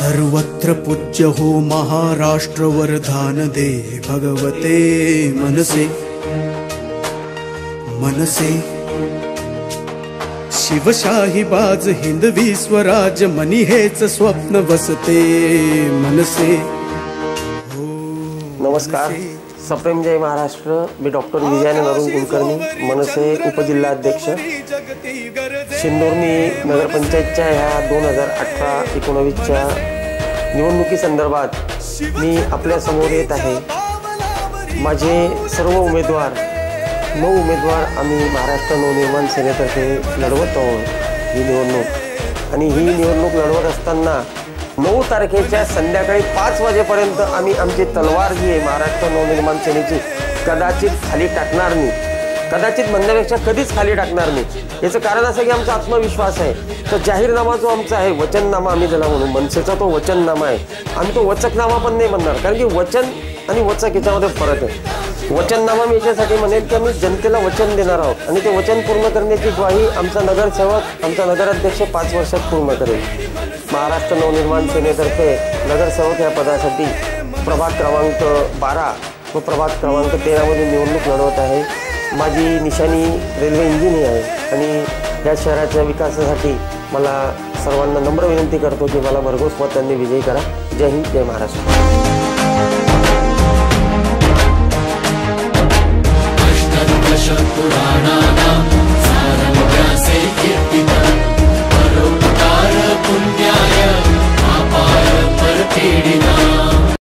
सर्वत्र पूज्य हो महाराष्ट्र वरदान दे भगवते मनसे मनसे शिवशाही बाज हिंदवी स्वराज मनी हेच स्वप्न बसते मनसे। नमस्कार, सप्रेम जय महाराष्ट्र। मी डॉक्टर विजयानंद अरुण कुलकर्णी, मनसे उपजिल्हाध्यक्ष शिंदोर्णी नगरपंचायतच्या ह्या 2018-19च्या निवडणुकीसंदर्भात मी आपल्या समोर येत आहे। माझे सर्व उमेदवार 9 उमेदवार आम्ही महाराष्ट्र नवनिर्माण सेनेतर्फे लढवत आहोत ही निवडणूक। आणि ही निवडणूक लढवत असताना 9 तारखेच्या संध्याकाळी 5 वाजेपर्यंत आम्ही आमची तलवार जी आहे महाराष्ट्र नवनिर्माण सेनेची कदाचित खाली टाकणार नाही, कदाचित म्हणण्यापेक्षा कधीच खाली टाकणार नाही। याचं कारण असं की आमचा आत्मविश्वास आहे। तर जाहीरनामा जो आमचा आहे, वचननामा आम्ही ज्याला म्हणू, मनसेचा तो वचननामा आहे। आम्ही तो वचकनामा पण नाही म्हणणार, कारण की वचन आणि वचक याच्यामध्ये फरक आहे। वचननामा मी याच्यासाठी म्हणेन की आम्ही जनतेला वचन देणार आहोत आणि ते वचन पूर्ण करण्याची ग्वाही आमचा नगरसेवक, आमचा नगराध्यक्ष 5 वर्षात पूर्ण करेल। महाराष्ट्र नवनिर्माण सेनेतर्फे नगरसेवक या पदासाठी प्रभाग क्रमांक 12 व प्रभाग क्रमांक 13 मधून निवडणूक लढवत आहे। माझी निशाणी रेल्वे इंजिन ही आहे आणि या शहराच्या विकासासाठी मला सर्वांना नम्र विनंती करतो की मला भरघोस मतांनी विजयी करा। जय हिंद, जय महाराष्ट्र।